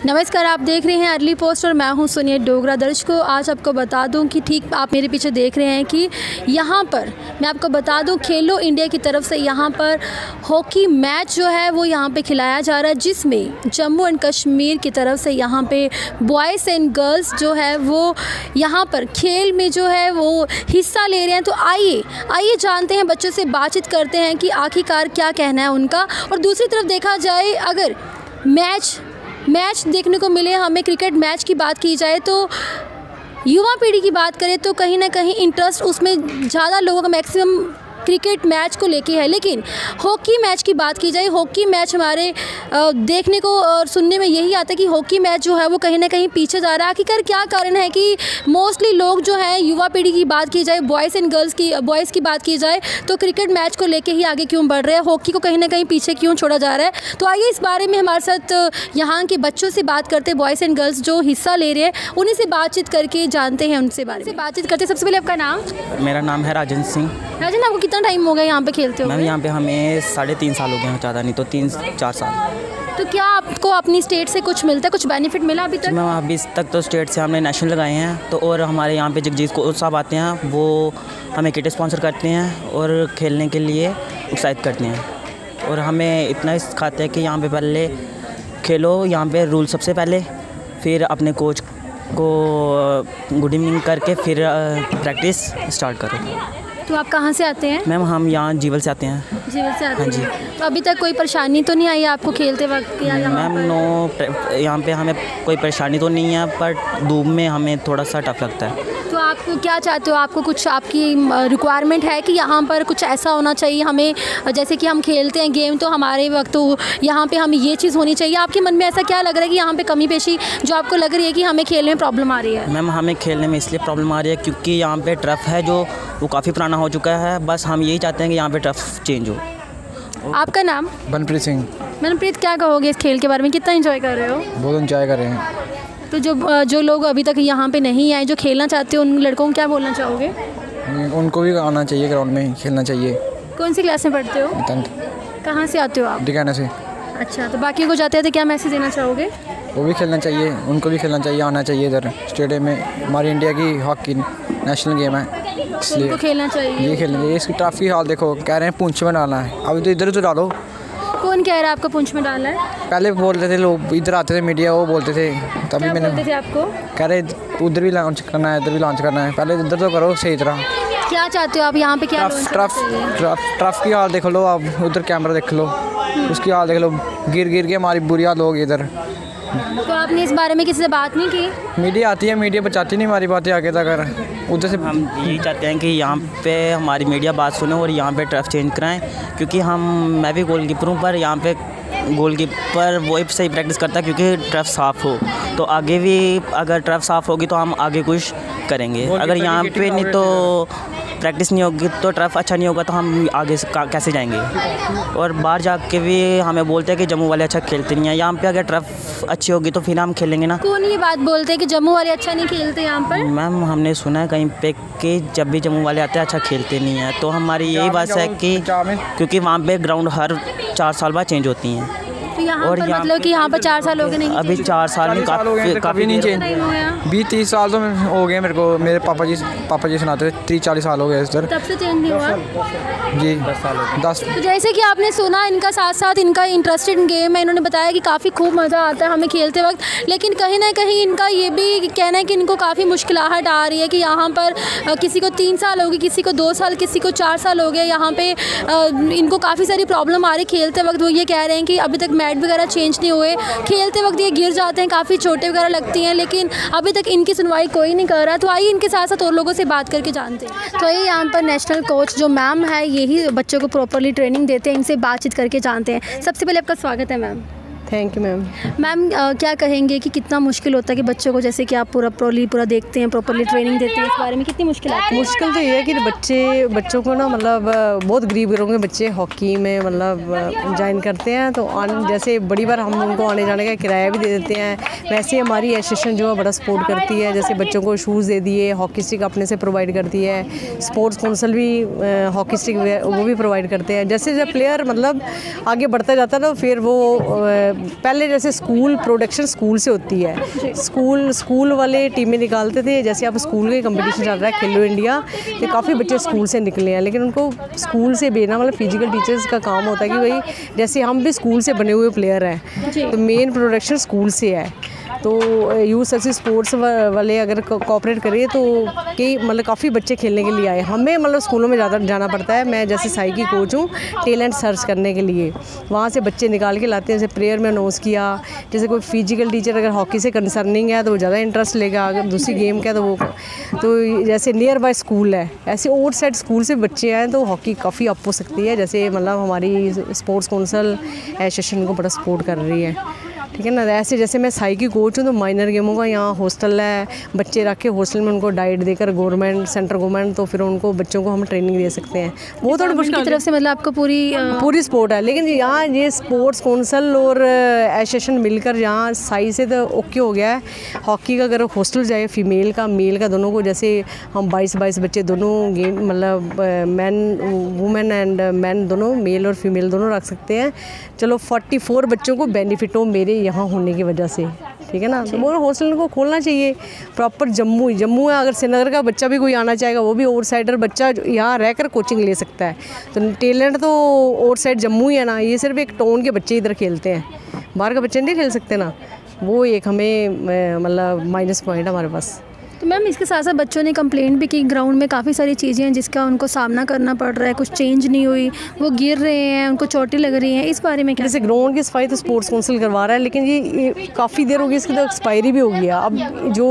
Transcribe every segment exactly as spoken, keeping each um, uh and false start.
नमस्कार, आप देख रहे हैं अर्ली पोस्ट और मैं हूं सोनिया डोगरा। दर्शकों, आज आपको बता दूं कि ठीक आप मेरे पीछे देख रहे हैं कि यहां पर मैं आपको बता दूं खेलो इंडिया की तरफ से यहां पर हॉकी मैच जो है वो यहां पे खिलाया जा रहा है, जिसमें जम्मू एंड कश्मीर की तरफ से यहां पे बॉयज़ एंड गर्ल्स जो है वो यहां पर खेल में जो है वो हिस्सा ले रहे हैं। तो आइए आइए जानते हैं, बच्चों से बातचीत करते हैं कि आखिरकार क्या कहना है उनका। और दूसरी तरफ देखा जाए, अगर मैच मैच देखने को मिले, हमें क्रिकेट मैच की बात की जाए तो युवा पीढ़ी की बात करें तो कहीं ना कहीं इंटरेस्ट उसमें ज़्यादा लोगों का मैक्सिमम क्रिकेट मैच को लेके है। लेकिन हॉकी मैच की बात की जाए, हॉकी मैच हमारे देखने को और सुनने में यही आता है कि हॉकी मैच जो है वो कहीं ना कहीं पीछे जा रहा है। आखिरकार क्या कारण है कि मोस्टली लोग जो हैं, युवा पीढ़ी की बात की जाए, बॉयज़ एंड गर्ल्स की बॉयज़ की बात की जाए तो क्रिकेट मैच को लेके ही आगे क्यों बढ़ रहे हैं, हॉकी को कहीं ना कहीं पीछे क्यों छोड़ा जा रहा है। तो आइए इस बारे में हमारे साथ यहाँ के बच्चों से बात करते हैं, बॉयज़ एंड गर्ल्स जो हिस्सा ले रहे हैं, उन्हीं से बातचीत करके जानते हैं, उनसे बारे में बातचीत करते हैं। सबसे पहले आपका नाम? मेरा नाम है राजन सिंह। राजन, आपको कितना टाइम हो गया यहाँ पे खेलते हो? मैम यहाँ पे हमें साढ़े तीन साल हो गए हैं, ज़्यादा नहीं तो तीन चार साल। तो क्या आपको अपनी स्टेट से कुछ मिलता है, कुछ बेनिफिट मिला अभी तक? मैम अभी तक तो स्टेट से हमने नेशनल लगाए हैं, तो और हमारे यहाँ पे जगजीत कोच साहब आते हैं, वो हमें किट स्पॉन्सर करते हैं और खेलने के लिए उत्साहित करते हैं। और हमें इतना सिखाते हैं कि यहाँ पे पहले खेलो, यहाँ पे रूल सबसे पहले, फिर अपने कोच को गुड इवनिंग करके फिर प्रैक्टिस स्टार्ट करो। तो आप कहाँ से आते हैं? मैम हम यहाँ जीवल से आते हैं। जीवल से आते हाँ जी। हैं। तो अभी तक कोई परेशानी तो नहीं आई आपको खेलते वक्त? मैम नो, यहाँ पे हमें कोई परेशानी तो नहीं है, पर धूप में हमें थोड़ा सा टफ लगता है। तो आप क्या चाहते हो, आपको कुछ आपकी रिक्वायरमेंट है कि यहाँ पर कुछ ऐसा होना चाहिए हमें, जैसे कि हम खेलते हैं गेम तो हमारे वक्त तो यहाँ पे हमें ये चीज़ होनी चाहिए? आपके मन में ऐसा क्या लग रहा है कि यहाँ पे कमी पेशी जो आपको लग रही है कि हमें खेलने में प्रॉब्लम आ रही है? मैम हमें खेलने में इसलिए प्रॉब्लम आ रही है क्योंकि यहाँ पे टर्फ है जो वो काफ़ी पुराना हो चुका है। बस हम यही चाहते हैं कि यहाँ पे टर्फ चेंज हो। आपका नाम? मनप्रीत सिंह। मनप्रीत, क्या कहोगे इस खेल के बारे में, कितना एंजॉय कर रहे हो? बहुत एंजॉय कर रहे हैं। तो जो जो लोग अभी तक यहाँ पे नहीं आए, जो खेलना चाहते हो, उन लड़कों को क्या बोलना चाहोगे? उनको भी आना चाहिए, ग्राउंड में खेलना चाहिए। कौन सी क्लास में पढ़ते हो? टेंथ। कहाँ से आते हो आप? दिखाना से। अच्छा, तो बाकी को जाते हैं तो क्या मैसेज देना चाहोगे? वो भी खेलना चाहिए, उनको भी खेलना चाहिए, आना चाहिए इधर स्टेडियम में। हमारी इंडिया की हॉकी नेशनल गेम है, इसलिए उनको खेलना चाहिए। ये खेलना चाहिए। इसकी ट्रॉफी हाल देखो, कह रहे हैं पूंछ में डालना है, अभी तो इधर तो डालो। कौन कह रहा है आपको पूंछ में डालना है? पहले बोलते थे लोग, इधर आते थे मीडिया, वो बोलते थे, तभी क्या मैंने बोलते थे आपको? कह रहे उधर भी लॉन्च करना है, इधर भी लॉन्च करना है, पहले इधर तो करो सही तरह। क्या चाहते हो आप यहाँ पे, क्या ट्रफ ट्रफ ट्रफ ट्रफ की हाल देख लो आप, उधर कैमरा देख लो, उसकी हाल देख लो, गिर गिर के हमारी बुरी हाल होगी इधर। तो आपने इस बारे में किसी से बात नहीं की? मीडिया आती है, मीडिया बचाती नहीं हमारी बातें आगे तक। उधर से हम यही चाहते हैं कि यहाँ पे हमारी मीडिया बात सुने और यहाँ पे टर्फ चेंज कराएं, क्योंकि हम मैं भी गोलकीपर हूँ, पर यहाँ पे गोलकीपर वही सही प्रैक्टिस करता है क्योंकि टर्फ साफ़ हो। तो आगे भी अगर टर्फ साफ़ होगी तो हम आगे कुछ करेंगे। अगर यहाँ पे नहीं तो प्रैक्टिस नहीं होगी तो टर्फ अच्छा नहीं होगा तो हम आगे से कैसे जाएंगे। और बाहर जाके भी हमें बोलते हैं कि जम्मू वाले अच्छा खेलते नहीं हैं, यहाँ पे अगर टर्फ अच्छी होगी तो फिर हम खेलेंगे ना। कौन ये बात बोलते हैं कि जम्मू वाले अच्छा नहीं खेलते यहाँ पर? मैम हमने सुना है कहीं पे कि जब भी जम्मू वाले आते हैं अच्छा खेलते नहीं हैं, तो हमारी यही बात है कि क्योंकि वहाँ पे ग्राउंड हर चार साल बाद चेंज होती हैं। तो यहाँ और पर यहाँ मतलब कि यहाँ पर चार साल हो गए? नहीं, अभी चार साल में काफ़ी काफ़ी नहीं चेंज, बीस तीस साल तो हो गए मेरे को। मेरे पापा जी पापा जी सुनाते थे तीस चालीस साल हो गए इधर, तब से चेंज नहीं हुआ जी। दस साल दस तो जैसे कि आपने सुना, इनका साथ साथ इनका इंटरेस्टेड गेम है। इन्होंने बताया कि काफ़ी खूब मज़ा आता है हमें खेलते वक्त, लेकिन कहीं ना कहीं इनका ये भी कहना है कि इनको काफ़ी मुश्किलाहट आ रही है कि यहाँ पर किसी को तीन साल हो गए, किसी को दो साल, किसी को चार साल हो गए। यहाँ पे इनको काफ़ी सारी प्रॉब्लम आ रही खेलते वक्त। वो ये कह रहे हैं कि अभी तक मैट वगैरह चेंज नहीं हुए, खेलते वक्त ये गिर जाते हैं, काफ़ी चोटें वगैरह लगती हैं, लेकिन अभी तक इनकी सुनवाई कोई नहीं कर रहा। तो आइए इनके साथ साथ और लोगों से बात करके जानते हैं। तो ये यहाँ पर नेशनल कोच जो मैम है, यही बच्चों को प्रॉपरली ट्रेनिंग देते हैं, इनसे बातचीत करके जानते हैं। सबसे पहले आपका स्वागत है ma'am. Thank you ma'am. Ma'am क्या कहेंगे कि कितना मुश्किल होता है कि बच्चों को, जैसे कि आप पूरा प्रॉपरली पूरा देखते हैं, प्रॉपरली ट्रेनिंग देते हैं, इस बारे में कितनी मुश्किल आती है? मुश्किल तो ये है कि बच्चे बच्चों को ना मतलब बहुत गरीब घरों के बच्चे हॉकी में मतलब ज्वाइन करते हैं, तो आन जैसे बड़ी बार हम उनको आने जाने का किराया भी दे देते हैं। वैसे हमारी एसोसिएशन जो है बड़ा सपोर्ट करती है, जैसे बच्चों को शूज़ दे दिए, हॉकी स्टिक अपने से प्रोवाइड करती है, स्पोर्ट्स काउंसिल भी हॉकी स्टिक वो भी प्रोवाइड करते हैं। जैसे जब प्लेयर मतलब आगे बढ़ता जाता है तो फिर वो पहले जैसे स्कूल प्रोडक्शन स्कूल से होती है, स्कूल स्कूल वाले टीमें निकालते थे। जैसे अब स्कूल के कंपटीशन चल रहा है खेलो इंडिया, तो काफ़ी बच्चे स्कूल से निकले हैं, लेकिन उनको स्कूल से भेजना मतलब फिजिकल टीचर्स का काम होता है कि भाई जैसे हम भी स्कूल से बने हुए प्लेयर हैं, तो मेन प्रोडक्शन स्कूल से है। तो यूथ सर्विस स्पोर्ट्स वाले अगर कोऑपरेट करें तो कई मतलब काफ़ी बच्चे खेलने के लिए आए। हमें मतलब स्कूलों में ज़्यादा जाना पड़ता है। मैं जैसे साई की कोच हूँ, टैलेंट सर्च करने के लिए वहाँ से बच्चे निकाल के लाते हैं। जैसे प्रेयर में अनाउंस किया, जैसे कोई फिजिकल टीचर अगर हॉकी से कंसर्निंग है तो वो ज़्यादा इंटरेस्ट लेगा, अगर दूसरी गेम का तो वो तो जैसे नियर बाय स्कूल है, ऐसे आउट साइड स्कूल से बच्चे आए तो हॉकी काफ़ी अप हो सकती है। जैसे मतलब हमारी स्पोर्ट्स काउंसिल एसोसिएशन को बड़ा सपोर्ट कर रही है, ठीक है ना। ऐसे जैसे मैं साई की कोच हूँ, तो माइनर गेमों का यहाँ हॉस्टल है, बच्चे रख के हॉस्टल में उनको डाइट देकर गवर्नमेंट सेंट्रल गवर्नमेंट, तो फिर उनको बच्चों को हम ट्रेनिंग दे सकते हैं। वो थोड़ी मुश्किल की तरफ से मतलब आपको पूरी पूरी सपोर्ट है। लेकिन यहाँ ये स्पोर्ट्स काउंसिल और एसोसिएशन मिलकर यहाँ साई से तो ओके हो गया है। हॉकी का अगर हॉस्टल जाए फीमेल का मेल का दोनों को, जैसे हम बाईस बाईस बच्चे दोनों गेम मतलब मैन वुमेन एंड मैन दोनों मेल और फीमेल दोनों रख सकते हैं। चलो फोर्टी फोर बच्चों को बेनिफिट हो मेरे यहाँ होने की वजह से, ठीक है ना। तो वो हॉस्टल को खोलना चाहिए प्रॉपर। जम्मू जम्मू है, अगर श्रीनगर का बच्चा भी कोई आना चाहेगा, वो भी आउटसाइडर बच्चा यहाँ रहकर कोचिंग ले सकता है। तो टैलेंट तो आउटसाइड जम्मू ही है ना, ये सिर्फ एक टाउन के बच्चे इधर खेलते हैं, बाहर का बच्चे नहीं खेल सकते ना। वो एक हमें मतलब माइनस पॉइंट है हमारे पास। तो मैम इसके साथ साथ बच्चों ने कंप्लेंट भी की, ग्राउंड में काफ़ी सारी चीज़ें हैं जिसका उनको सामना करना पड़ रहा है, कुछ चेंज नहीं हुई, वो गिर रहे हैं, उनको चोटें लग रही हैं, इस बारे में क्या? जैसे ग्राउंड की सफाई तो स्पोर्ट्स काउंसिल करवा रहा है, लेकिन ये, ये काफ़ी देर हो गई, इसकी तो एक्सपायरी भी हो गया। अब जो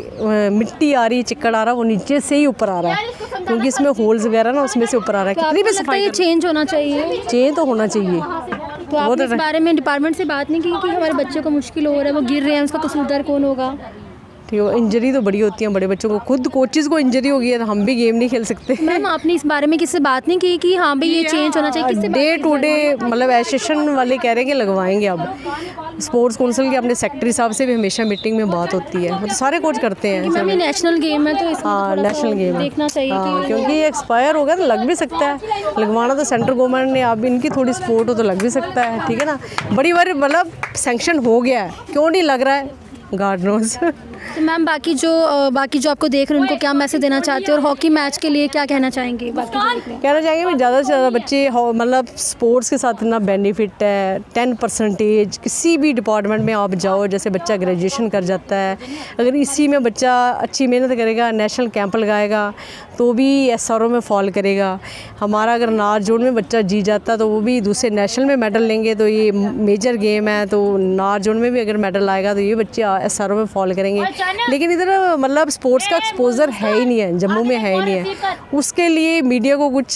मिट्टी आ रही है, चिक्कड़ आ रहा है, वो नीचे से ही ऊपर आ रहा है, क्योंकि इसमें होल्स वगैरह ना उसमें से ऊपर आ रहा है। कितनी भी सफाई चेंज होना चाहिए, चेंज तो होना चाहिए। तो आपने इस बारे में डिपार्टमेंट से बात नहीं की कि हमारे बच्चों को मुश्किल हो रहा है, वो गिर रहे हैं, उसका कसूरदार कौन होगा? इंजरी तो बड़ी होती है बड़े बच्चों को, खुद कोचेज़ को इंजरी हो गई है तो हम भी गेम नहीं खेल सकते। मैम आपने इस बारे में किससे बात नहीं की कि हाँ भाई ये चेंज होना चाहिए? किससे डे टू डे मतलब एसोसिएशन वाले कह रहे हैं कि लगवाएंगे। अब स्पोर्ट्स काउंसिल के अपने सेक्रेटरी साहब से भी हमेशा मीटिंग में बात होती है, मतलब सारे कोच करते हैं। मैम ये नेशनल गेम है तो हाँ नेशनल गेम है, देखना चाहिए हाँ, क्योंकि ये एक्सपायर हो गया तो लग भी सकता है। लगवाना तो सेंट्रल गवर्नमेंट ने, अब इनकी थोड़ी सपोर्ट हो तो लग भी सकता है, ठीक है ना। बड़ी बार मतलब सैंक्शन हो गया है, क्यों नहीं लग रहा है गॉड नोज। तो मैम बाकी जो बाकी जो आपको देख रहे हैं उनको क्या मैसेज देना चाहते हो, और हॉकी मैच के लिए क्या कहना चाहेंगे? बाकी कहना चाहेंगे मैं ज़्यादा से ज़्यादा बच्चे मतलब स्पोर्ट्स के साथ इतना बेनिफिट है। टेन परसेंटेज किसी भी डिपार्टमेंट में आप जाओ, जैसे बच्चा ग्रेजुएशन कर जाता है, अगर इसी में बच्चा अच्छी मेहनत करेगा, नेशनल कैंप लगाएगा तो भी एस आर ओ में फॉल करेगा। हमारा अगर नार जोन में बच्चा जी जाता तो वो भी दूसरे नेशनल में मेडल लेंगे, तो ये मेजर गेम है, तो नार जोन में भी अगर मेडल आएगा तो ये बच्चे एस आर ओ में फॉल करेंगे। लेकिन इधर मतलब स्पोर्ट्स का एक्सपोजर है ही नहीं है, जम्मू में है ही नहीं है। उसके लिए मीडिया को कुछ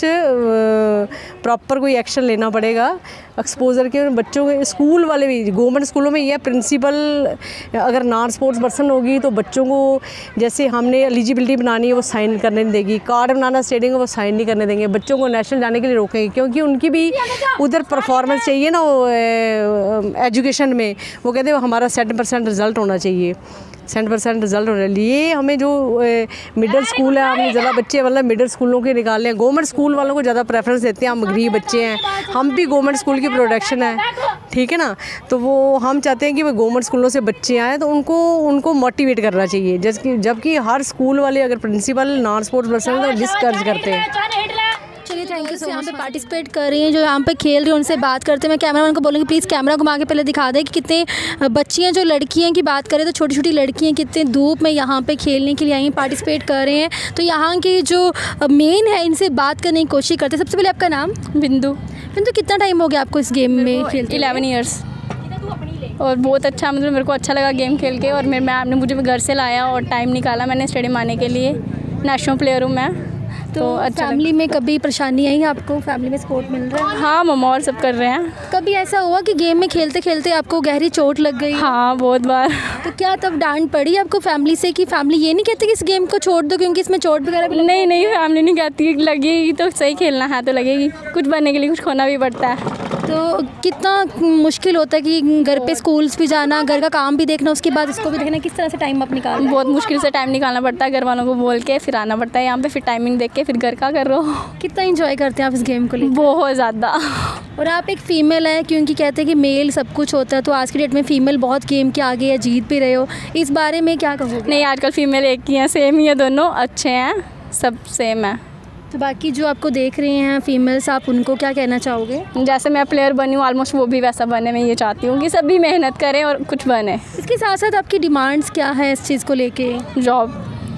प्रॉपर कोई एक्शन लेना पड़ेगा एक्सपोजर के। बच्चों के स्कूल वाले भी, गवर्नमेंट स्कूलों में यह प्रिंसिपल अगर नॉन स्पोर्ट्स पर्सन होगी तो बच्चों को जैसे हमने एलिजिबिलिटी बनानी है वो साइन करने नहीं देगी, कार्ड बनाना स्टेडियम को वो साइन नहीं करने देंगे, बच्चों को नेशनल जाने के लिए रोकेंगे, क्योंकि उनकी भी उधर परफॉर्मेंस चाहिए ना वो एजुकेशन में। वो कहते हैं हमारा सेवन परसेंट रिजल्ट होना चाहिए, सेवन परसेंट रिजल्ट होने लिए हमें जो मिडिल स्कूल है, हमने ज़्यादा बच्चे मतलब मिडिल स्कूलों के निकाले हैं। गवर्नमेंट स्कूल वालों को ज़्यादा प्रेफरेंस देते हैं, हम गरीब बच्चे हैं, हम भी गवर्नमेंट स्कूल की प्रोडक्शन है, ठीक है ना। तो वो हम चाहते हैं कि वो गवर्नमेंट स्कूलों से बच्चे आएँ, तो उनको उनको मोटिवेट करना चाहिए। जबकि जबकि हर स्कूल वाले अगर प्रिंसिपल नॉन स्पोर्ट्स पर्सन तो डिस्करेज करते हैं। चलिए थैंक यू सो मच। यहाँ पे पार्टिसिपेट कर रही हैं, जो यहाँ पे खेल रही हैं, उनसे बात करते हैं। मैं कैमरामैन को बोलूँगी प्लीज़ कैमरा घुमा के पहले दिखा दें कि कितने बच्चियाँ, जो लड़कियाँ की बात करें तो छोटी छोटी लड़कियाँ कितने धूप में यहाँ पे खेलने के लिए आई हैं, पार्टिसिपेट कर रहे हैं। तो यहाँ की जो मेन है इनसे बात करने की कोशिश करते हैं। सबसे पहले आपका नाम? बिंदु। बिंदु कितना टाइम हो गया आपको इस गेम में खेलते? Eleven years. और बहुत अच्छा, मतलब मेरे को अच्छा लगा गेम खेल के, और मेरे मैम ने मुझे घर से लाया और टाइम निकाला मैंने स्टेडियम आने के लिए। नेशनल प्लेयर हूँ मैं। तो, तो अच्छा फैमिली में कभी परेशानी आई आपको? फैमिली में सपोर्ट मिल रहा है? हाँ मम्मा और सब कर रहे हैं। कभी ऐसा हुआ कि गेम में खेलते खेलते आपको गहरी चोट लग गई? हाँ बहुत बार। तो क्या तब डांट पड़ी आपको फैमिली से कि फैमिली ये नहीं कहती कि इस गेम को छोड़ दो क्योंकि इसमें चोट वगैरह भी? नहीं नहीं, फैमिली नहीं कहती, लगेगी तो सही खेलना है तो लगेगी, कुछ बनने के लिए कुछ खोना भी पड़ता है। तो कितना मुश्किल होता है कि घर पे स्कूल्स भी जाना, घर का काम भी देखना, उसके बाद इसको भी देखना, किस तरह से टाइम आप निकाल? बहुत मुश्किल से टाइम निकालना पड़ता है, घर वालों को बोल के फिर आना पड़ता है यहाँ पे, फिर टाइमिंग देख के फिर घर का कर रहे हो। कितना इंजॉय करते हैं आप इस गेम को लेकर? बहुत ज़्यादा। और आप एक फ़ीमेल हैं, क्योंकि कहते हैं कि मेल सब कुछ होता है, तो आज की डेट में फ़ीमेल बहुत गेम के आगे है, जीत भी रहे हो, इस बारे में क्या कहोगे? नहीं, आजकल फीमेल एक ही हैं, सेम ही है, दोनों अच्छे हैं, सब सेम है। तो बाकी जो आपको देख रहे हैं फीमेल्स, आप उनको क्या कहना चाहोगे? जैसे मैं प्लेयर बनी हूँ ऑलमोस्ट वो भी वैसा बने, मैं ये चाहती हूँ कि सभी मेहनत करें और कुछ बने। इसके साथ साथ आपकी डिमांड्स क्या है इस चीज़ को लेके? जॉब,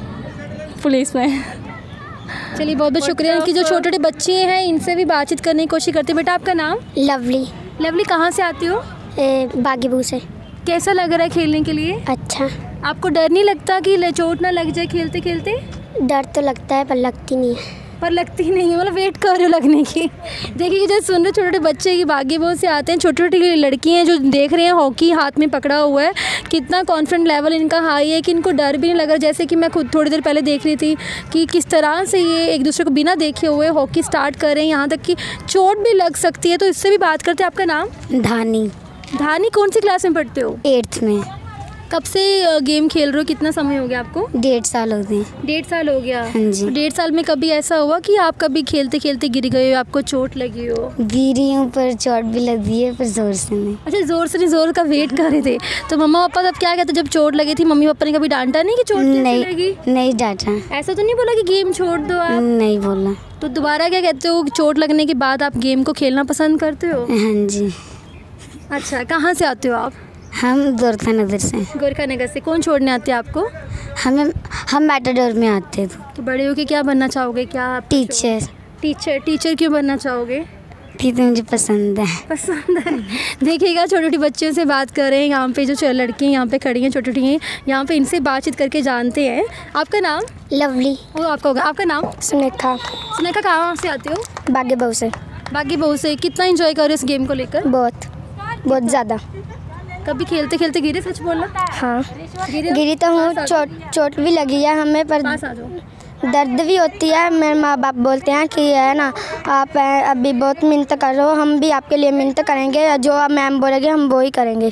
पुलिस में। चलिए, बहुत बहुत शुक्रिया कि जो छोटे छोटे बच्चे हैं इनसे भी बातचीत करने की कोशिश करते हैं। बेटा, आपका नाम? लवली। लवली, कहाँ से आती हो? बागीबू से। कैसा लग रहा है खेलने के लिए? अच्छा। आपको डर नहीं लगता कि चोट ना लग जाए खेलते खेलते? डर तो लगता है पर लगती नहीं है। पर लगती नहीं है, मतलब वेट कर रहे हो लगने की। देखिए कि जो सुन रहे छोटे छोटे बच्चे की बागीबों से आते हैं, छोटी छोटी लड़की हैं जो देख रहे हैं हॉकी हाथ में पकड़ा हुआ है, कितना कॉन्फिडेंट लेवल इनका हाई है कि इनको डर भी नहीं लग रहा। जैसे कि मैं खुद थोड़ी देर पहले देख रही थी कि किस तरह से ये एक दूसरे को बिना देखे हुए हॉकी स्टार्ट कर रहे हैं, यहाँ तक कि चोट भी लग सकती है। तो इससे भी बात करते हैं। आपका नाम? धानी। धानी, कौन सी क्लास में पढ़ते हो? एट्थ में। कब से गेम खेल रहे हो? कितना समय हो गया आपको? डेढ़ साल हो गए। डेढ़ साल हो गया? हाँ जी। डेढ़ साल में कभी ऐसा हुआ कि आप कभी खेलते खेलते गिर गए हो, आपको चोट लगी हो? गिरी हूँ पर चोट भी लगी है, पर जोर से नहीं। अच्छा, जोर से नहीं, जोर का वेट कर रहे थे। तो मम्मा पापा तब क्या कहते जब चोट लगी थी? मम्मी पापा ने कभी डांटा नहीं कि चोट नहीं लगी? नहीं डांटा। ऐसा तो नहीं बोला कि गेम छोड़ दो आप? नहीं बोला। तो दोबारा क्या कहते हो, चोट लगने के बाद आप गेम को खेलना पसंद करते हो? हाँ जी। अच्छा, कहाँ से आते हो आप? हम गोरखा नगर से। गोरखा नगर से। कौन छोड़ने आते हैं आपको? हमें हम मैटाडोर में आते थे। तो बड़े होके क्या बनना चाहोगे? क्या? टीचर। टीचर। टीचर क्यों बनना चाहोगे? भी तो मुझे पसंद है। पसंद है। देखिएगा, छोटी छोटी बच्चों से बात कर रहे हैं। यहाँ पे जो लड़कियाँ यहाँ पे खड़ी हैं छोटी छोटी हैं, यहाँ पे इनसे बातचीत करके जानते हैं। आपका नाम? लवली। वो आपका होगा। आपका नाम? सुनेखा। सुनेखा, कहाँ से आते हो? बागीबू से। बागीबू से। कितना एंजॉय कर रहे हो इस गेम को लेकर? बहुत बहुत ज़्यादा। कभी खेलते खेलते गिरे? सच बोलना। हाँ, गिरे? गिरी तो हूँ, चोट चोट भी लगी है हमें, पर पास आ जाओ। दर्द भी होती है। मेरे माँ बाप बोलते हैं कि है ना, आप अभी बहुत मेहनत करो, हम भी आपके लिए मेहनत करेंगे, जो आप मैम बोलेंगे हम वो ही करेंगे।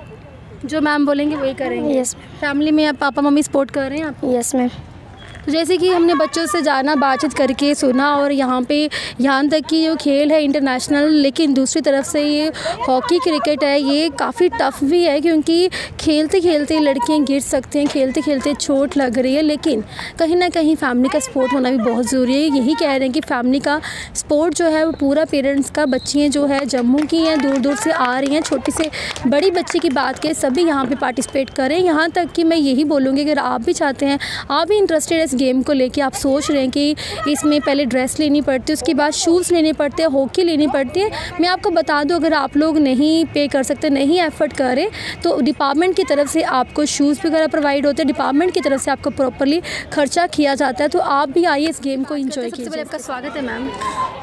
जो मैम बोलेंगे वही करेंगे? यस। फैमिली में आप पापा मम्मी सपोर्ट कर रहे हैं आप? Yes ma'am. तो जैसे कि हमने बच्चों से जाना, बातचीत करके सुना, और यहाँ पे यहाँ तक कि जो खेल है इंटरनेशनल, लेकिन दूसरी तरफ से ये हॉकी क्रिकेट है, ये काफ़ी टफ़ भी है, क्योंकि खेलते खेलते लड़कियाँ गिर सकते हैं, खेलते खेलते चोट लग रही है, लेकिन कहीं ना कहीं फैमिली का सपोर्ट होना भी बहुत ज़रूरी है। यही कह रहे हैं कि फैमिली का सपोर्ट जो है वो पूरा पेरेंट्स का। बच्चियाँ जो है जम्मू की हैं, दूर दूर से आ रही हैं, छोटी से बड़ी बच्ची की बात करें, सभी यहाँ पर पार्टिसिपेट करें। यहाँ तक कि मैं यही बोलूँगी, अगर आप भी चाहते हैं, आप भी इंटरेस्टेड इस गेम को लेके, आप सोच रहे हैं कि इसमें पहले ड्रेस लेनी पड़ती है, उसके बाद शूज़ लेने पड़ते हैं, हॉकी लेनी पड़ती है, मैं आपको बता दूं, अगर आप लोग नहीं पे कर सकते, नहीं एफर्ट करें, तो डिपार्टमेंट की तरफ से आपको शूज़ वगैरह प्रोवाइड होते हैं, डिपार्टमेंट की तरफ से आपको प्रॉपर्ली खर्चा किया जाता है। तो आप भी आइए इस गेम को एंजॉय कीजिए। सबसे पहले आपका स्वागत है मैम।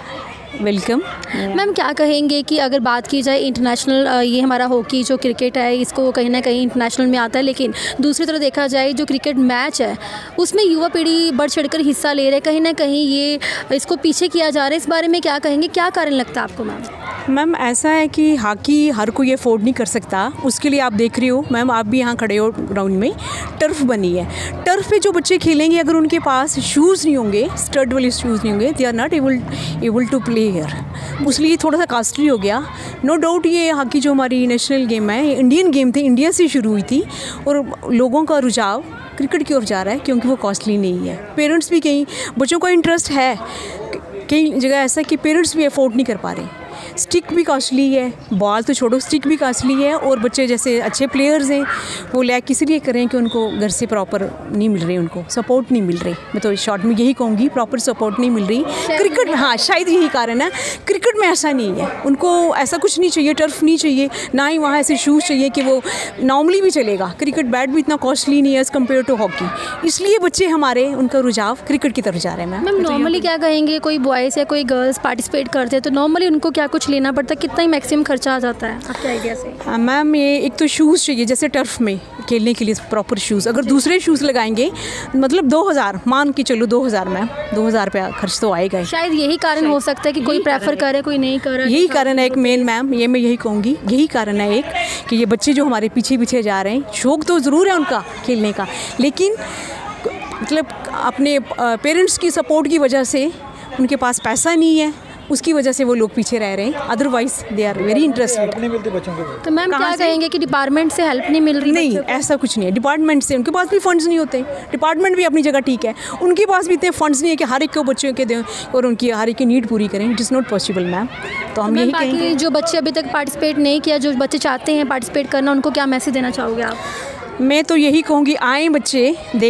वेलकम। मैम, क्या कहेंगे कि अगर बात की जाए इंटरनेशनल, ये हमारा हॉकी जो क्रिकेट है, इसको कहीं ना कहीं इंटरनेशनल में आता है, लेकिन दूसरी तरफ देखा जाए जो क्रिकेट मैच है उसमें युवा पीढ़ी बढ़ चढ़कर हिस्सा ले रहे हैं, कहीं ना कहीं ये इसको पीछे किया जा रहा है, इस बारे में क्या कहेंगे? क्या कारण लगता है आपको मैम? मैम, ऐसा है कि हॉकी हर कोई अफोर्ड नहीं कर सकता, उसके लिए आप देख रही हो मैम, आप भी यहाँ खड़े हो ग्राउंड में, टर्फ बनी है, टर्फ पे जो बच्चे खेलेंगे, अगर उनके पास शूज़ नहीं होंगे, स्टड वाले शूज़ नहीं होंगे, they are not able able to play here, उसलिए थोड़ा सा कॉस्टली हो गया। नो डाउट ये हॉकी जो हमारी नेशनल गेम है, ये इंडियन गेम थी, इंडिया से शुरू हुई थी, और लोगों का रुझाव क्रिकेट की ओर जा रहा है, क्योंकि वो कॉस्टली नहीं है। पेरेंट्स भी, कहीं बच्चों का इंटरेस्ट है, कई जगह ऐसा कि पेरेंट्स भी अफोर्ड नहीं कर पा रहे। स्टिक भी कॉस्टली है, बॉल तो छोड़ो, स्टिक भी कॉस्टली है, और बच्चे जैसे अच्छे प्लेयर्स हैं वो लैक इसलिए करें कि उनको घर से प्रॉपर नहीं मिल रही, उनको सपोर्ट नहीं मिल रही। मैं तो शॉर्ट में यही कहूँगी, प्रॉपर सपोर्ट नहीं मिल रही क्रिकेट। हाँ, शायद यही कारण है। क्रिकेट में ऐसा नहीं है, उनको ऐसा कुछ नहीं चाहिए, टर्फ नहीं चाहिए, ना ही वहाँ ऐसे शूज़ चाहिए कि वो नॉर्मली भी चलेगा। क्रिकेट बैट भी इतना कॉस्टली नहीं है एज़ कम्पेयर टू हॉकी, इसलिए बच्चे हमारे, उनका रुझाव क्रिकेट की तरफ जा रहे हैं। मैम, मैम नॉर्मली क्या कहेंगे, कोई बॉयज़ या कोई गर्ल्स पार्टिसिपेट करते हैं, तो नॉर्मली उनको क्या कुछ कुछ लेना पड़ता है, कितना ही मैक्सिमम खर्चा आ जाता है आपके आइडिया से? हाँ मैम, ये एक तो शूज़ चाहिए, जैसे टर्फ में खेलने के लिए प्रॉपर शूज़। अगर दूसरे शूज़ लगाएंगे मतलब दो हज़ार मान के चलो, दो हज़ार मैम, दो हज़ार रुपया खर्च तो आएगा ही। शायद यही कारण हो सकता है कि कोई प्रेफर करे, कोई नहीं करे। यही कारण है एक मेन मैम, ये मैं यही कहूँगी, यही कारण है एक कि ये बच्चे जो हमारे पीछे पीछे जा रहे हैं, शौक तो ज़रूर है उनका खेलने का, लेकिन मतलब अपने पेरेंट्स की सपोर्ट की वजह से उनके पास पैसा नहीं है, उसकी वजह से वो लोग पीछे रह रहे हैं। Otherwise they are very interested. नहीं मिलती बच्चों को। तो मैम क्या कहेंगे कि डिपार्टमेंट से हेल्प नहीं मिल रही? नहीं, ऐसा कुछ नहीं है। डिपार्टमेंट से उनके पास भी फंड्स नहीं होते। डिपार्टमेंट भी अपनी जगह ठीक है, उनके पास भी इतने फंड्स नहीं है कि हर एक को बच्चों के दें और उनकी हर एक की नीड पूरी करें। It is not possible ma'am. तो हम यही कहेंगे, जो बच्चे अभी तक पार्टिसिपेट नहीं किया, जो बच्चे चाहते हैं पार्टिसिपेट करना, उनको क्या मैसेज देना चाहोगे आप? मैं तो यही कहूँगी, आएँ बच्चे,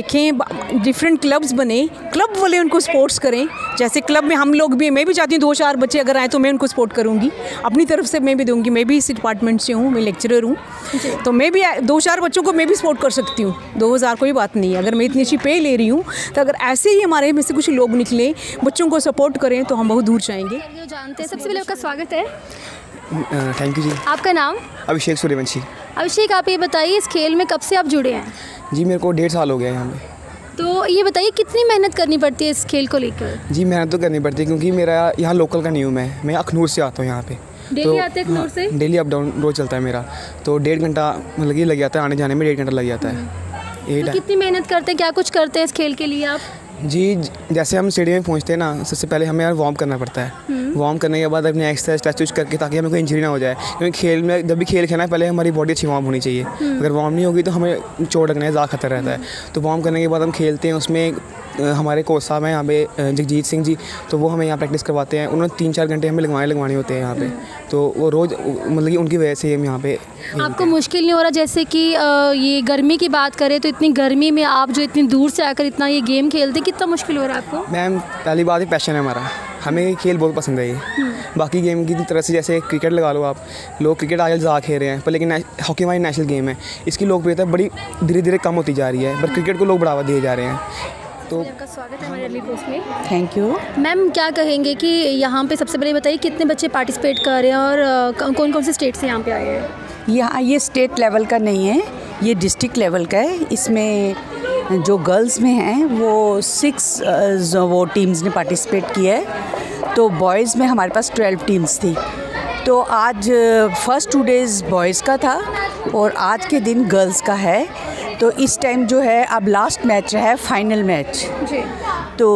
देखें, डिफरेंट क्लब्स बने, क्लब वाले उनको स्पोर्ट्स करें। जैसे क्लब में हम लोग भी, मैं भी चाहती हूँ दो चार बच्चे अगर आए तो मैं उनको सपोर्ट करूँगी, अपनी तरफ से मैं भी दूँगी। मैं भी इस डिपार्टमेंट से हूँ, मैं लेक्चरर हूँ, तो मैं भी दो चार बच्चों को मैं भी सपोर्ट कर सकती हूँ। दो हज़ार कोई बात नहीं है, अगर मैं इतनी अच्छी पे ले रही हूँ तो अगर ऐसे ही हमारे में से कुछ लोग निकले, बच्चों को सपोर्ट करें तो हम बहुत दूर जाएंगे। जानते हैं, सबसे पहले आपका स्वागत है। थैंक यू जी। आपका नाम? अभिषेक सूर्यवंशी। अभिषेक, आप ये बताइए इस खेल में कब से आप जुड़े हैं? जी मेरे को डेढ़ साल हो गया है यहाँ पे। तो ये बताइए कितनी मेहनत करनी पड़ती है इस खेल को लेकर? जी मेहनत तो करनी पड़ती है, क्योंकि मेरा यहाँ लोकल का नहीं हूँ, मैं मैं अखनूर से आता हूँ यहाँ पे। डेली तो आते हैं अखनूर से? डेली अप डाउन रोज चलता है मेरा, तो डेढ़ घंटा मतलब ये लग जाता है, आने जाने में डेढ़ घंटा लग जाता है। यही तो कितनी मेहनत करते हैं, क्या कुछ करते हैं इस खेल के लिए आप? जी जैसे हम स्टेडियम में पहुंचते हैं ना, सबसे पहले हमें यार वार्म करना पड़ता है। वार्म करने के बाद अपने एक्सरसाइज टेस्ट यूज करके, ताकि हमें कोई इंजरी ना हो जाए, क्योंकि खेल में जब भी खेल खेलना है पहले हमारी बॉडी अच्छी वार्म होनी चाहिए। अगर वार्म नहीं होगी तो हमें चोट लगने का ज़्यादा खतरा रहता है। तो वार्म करने के बाद हम खेलते हैं। उसमें हमारे कोच साहब हैं यहाँ पे, जगजीत सिंह जी, तो वो हमें यहाँ प्रैक्टिस करवाते हैं। उन्होंने तीन चार घंटे हमें लगवाने लगवाने होते हैं यहाँ पे, तो वो रोज़ मतलब कि उनकी वजह से हम यहाँ पे। आपको मुश्किल नहीं हो रहा? जैसे कि ये गर्मी की बात करें तो इतनी गर्मी में आप जो इतनी दूर से आकर इतना ये गेम खेलते, कितना मुश्किल हो रहा है आपको? मैम पहली बात ही पैशन है हमारा, हमें खेल बहुत पसंद है ये। बाकी गेम की तरह से जैसे क्रिकेट लगा लो आप, लोग क्रिकेट आजकल ज़्यादा खेल रहे हैं, पर लेकिन हॉकी हमारी नेशनल गेम है, इसकी लोकप्रियता बड़ी धीरे धीरे कम होती जा रही है, पर क्रिकेट को लोग बढ़ावा दिए जा रहे हैं। तो आपका स्वागत है हमारे अर्ली पोस्ट में। Thank you ma'am. क्या कहेंगे कि यहाँ पे सबसे पहले बताइए कितने बच्चे पार्टिसिपेट कर रहे हैं और कौन कौन से स्टेट से यहाँ पे आए हैं? यहाँ ये स्टेट लेवल का नहीं है, ये डिस्ट्रिक्ट लेवल का है। इसमें जो गर्ल्स में हैं वो सिक्स वो टीम्स ने पार्टिसिपेट किया है, तो बॉयज़ में हमारे पास ट्वेल्व टीम्स थी। तो आज फर्स्ट टू डेज़ बॉयज़ का था और आज के दिन गर्ल्स का है। तो इस टाइम जो है अब लास्ट मैच है, फाइनल मैच। तो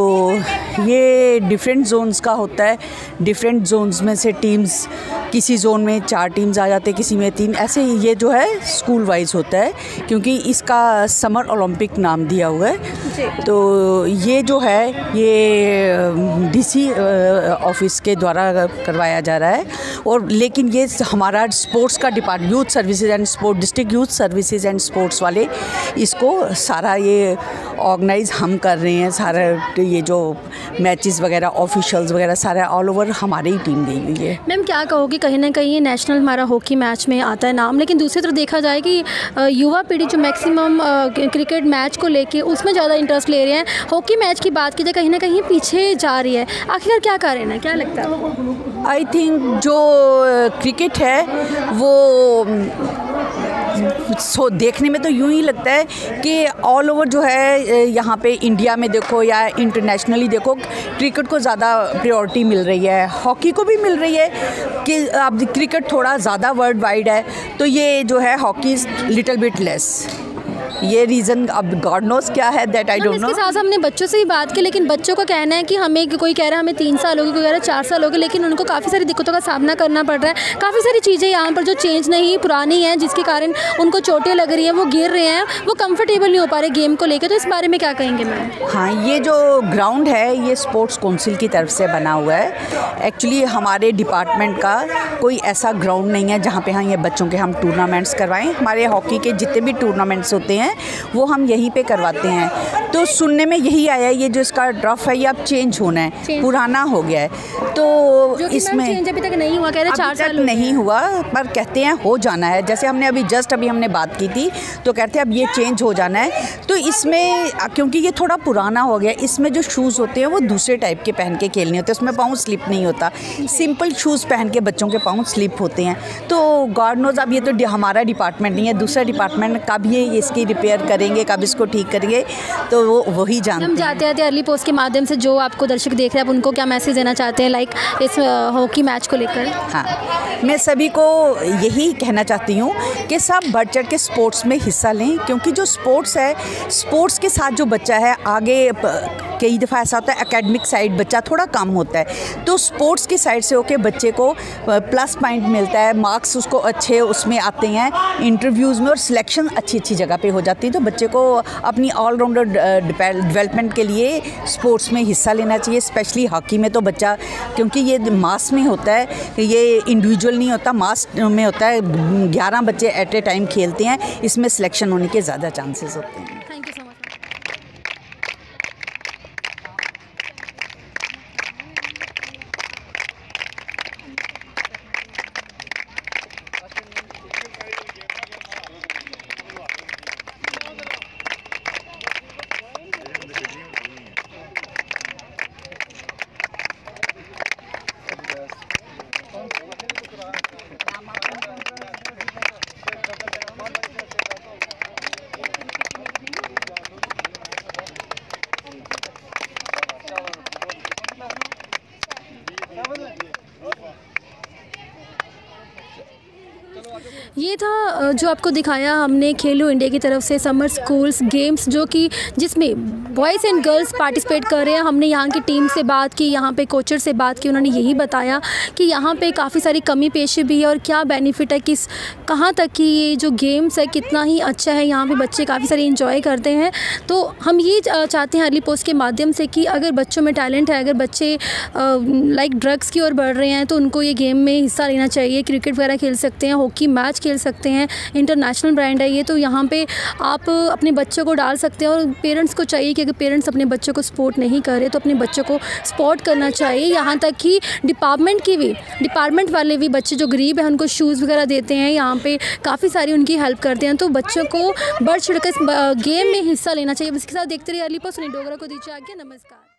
ये डिफरेंट जोन्स का होता है, डिफरेंट जोन्स में से टीम्स, किसी जोन में चार टीम्स आ जाते हैं, किसी में तीन, ऐसे ही ये जो है स्कूल वाइज होता है, क्योंकि इसका समर ओलंपिक नाम दिया हुआ है। तो ये जो है ये डीसी ऑफिस के द्वारा करवाया जा रहा है। और लेकिन ये हमारा स्पोर्ट्स का department, youth services and sport, district youth services and sports वाले इसको सारा ये ऑर्गेनाइज हम कर रहे हैं। सारा ये जो मैचेस वगैरह, ऑफिशियल्स वगैरह सारा ऑल ओवर हमारी ही टीम गई हुई है। मैम क्या कहोगी, कहीं ना कहीं नेशनल हमारा हॉकी मैच में आता है नाम, लेकिन दूसरी तरफ देखा जाए कि युवा पीढ़ी जो मैक्सिमम क्रिकेट मैच को लेके उसमें ज़्यादा इंटरेस्ट ले रहे हैं, हॉकी मैच की बात की जाए कहीं ना कहीं पीछे जा रही है। आखिर क्या कारण है, क्या लगता है? आई थिंक जो क्रिकेट है वो सो देखने में तो यूँ ही लगता है कि ऑल ओवर जो है यहाँ पे इंडिया में देखो या इंटरनेशनली देखो, क्रिकेट को ज़्यादा प्रायोरिटी मिल रही है, हॉकी को भी मिल रही है कि अब क्रिकेट थोड़ा ज़्यादा वर्ल्ड वाइड है, तो ये जो है hockey is little bit less. ये रीज़न अब गॉड नोस क्या है, दैट आई डोंट नो। इसके साथ हमने बच्चों से ही बात की, लेकिन बच्चों का कहना है कि हमें, कोई कह रहा है हमें तीन साल हो गए, कोई कह रहा है चार साल हो गए, लेकिन उनको काफ़ी सारी दिक्कतों का सामना करना पड़ रहा है। काफ़ी सारी चीज़ें यहाँ पर जो चेंज नहीं, पुरानी हैं, जिसके कारण उनको चोटें लग रही हैं, वो गिर रहे हैं, वो कंफर्टेबल नहीं हो पा रहे गेम को लेकर। तो इस बारे में क्या कहेंगे मैम? हाँ, ये जो ग्राउंड है ये स्पोर्ट्स काउंसिल की तरफ से बना हुआ है। एक्चुअली हमारे डिपार्टमेंट का कोई ऐसा ग्राउंड नहीं है जहाँ पे हाँ ये बच्चों के हम टूर्नामेंट्स करवाएं। हमारे हॉकी के जितने भी टूर्नामेंट्स होते हैं हैं वो हम यहीं पे करवाते हैं। तो सुनने में यही आया ये जो इसका टर्फ है ये अब चेंज होना है, पुराना हो गया है। तो इसमें अभी तक नहीं हुआ, कह रहे चार साल नहीं हुआ, पर कहते हैं हो जाना है। जैसे हमने अभी जस्ट अभी हमने बात की थी तो कहते हैं अब ये चेंज हो जाना है। तो इसमें क्योंकि ये थोड़ा पुराना हो गया, इसमें जो शूज़ होते हैं वो दूसरे टाइप के पहन के खेलने होते हैं, उसमें पाँव स्लिप नहीं होता। सिंपल शूज़ पहन के बच्चों के पाँव स्लिप होते हैं। तो गॉड नोज अब ये तो हमारा डिपार्टमेंट नहीं है, दूसरा डिपार्टमेंट कब ये इसकी रिपेयर करेंगे, कब इसको ठीक करेंगे, तो वो वही जानते हैं। हम जाते आते अर्ली पोस्ट के माध्यम से जो आपको दर्शक देख रहे हैं आप उनको क्या मैसेज देना चाहते हैं लाइक इस हॉकी मैच को लेकर? हाँ, मैं सभी को यही कहना चाहती हूँ कि सब बढ़ चढ़ के स्पोर्ट्स में हिस्सा लें, क्योंकि जो स्पोर्ट्स है, स्पोर्ट्स के साथ जो बच्चा है आगे कई दफ़ा ऐसा होता है एकेडमिक साइड बच्चा थोड़ा कम होता है, तो स्पोर्ट्स की साइड से होके बच्चे को प्लस पॉइंट मिलता है, मार्क्स उसको अच्छे उसमें आते हैं इंटरव्यूज़ में और सिलेक्शन अच्छी अच्छी जगह पे हो जाती है। तो बच्चे को अपनी ऑलराउंडर डेवलपमेंट के लिए स्पोर्ट्स में हिस्सा लेना चाहिए, स्पेशली हॉकी में। तो बच्चा क्योंकि ये मास में होता है, ये इंडिविजुअल नहीं होता, मास में होता है, ग्यारह बच्चे एट ए टाइम खेलते हैं, इसमें सिलेक्शन होने के ज़्यादा चांसेस होते हैं। Thank you so much. ये था जो आपको दिखाया हमने खेलो इंडिया की तरफ से समर स्कूल्स गेम्स, जो कि जिसमें बॉयज़ एंड गर्ल्स पार्टिसिपेट कर रहे हैं। हमने यहाँ की टीम से बात की, यहाँ पे कोचर से बात की, उन्होंने यही बताया कि यहाँ पे काफ़ी सारी कमी पेशी भी है और क्या बेनिफिट है, किस कहाँ तक कि ये जो गेम्स है कितना ही अच्छा है, यहाँ पे बच्चे काफ़ी सारी इंजॉय करते हैं। तो हम ये चाहते हैं अर्ली पोस्ट के माध्यम से कि अगर बच्चों में टैलेंट है, अगर बच्चे लाइक ड्रग्स की ओर बढ़ रहे हैं तो उनको ये गेम में हिस्सा लेना चाहिए। क्रिकेट वगैरह खेल सकते हैं, हॉकी मैच खेल सकते हैं, इंटरनेशनल ब्रांड है ये, तो यहाँ पे आप अपने बच्चों को डाल सकते हैं। और पेरेंट्स को चाहिए कि अगर पेरेंट्स अपने बच्चों को सपोर्ट नहीं कर रहे तो अपने बच्चों को सपोर्ट करना चाहिए। यहाँ तक कि डिपार्टमेंट की भी डिपार्टमेंट वाले भी बच्चे जो गरीब हैं उनको शूज़ वगैरह देते हैं, यहाँ पे काफ़ी सारी उनकी हेल्प करते हैं। तो बच्चों को बढ़ चढ़ कर गेम में हिस्सा लेना चाहिए। इसके साथ देखते रहिए अर्ली पोस्ट। सोनिया डोगरा को दीजिए आगे, नमस्कार।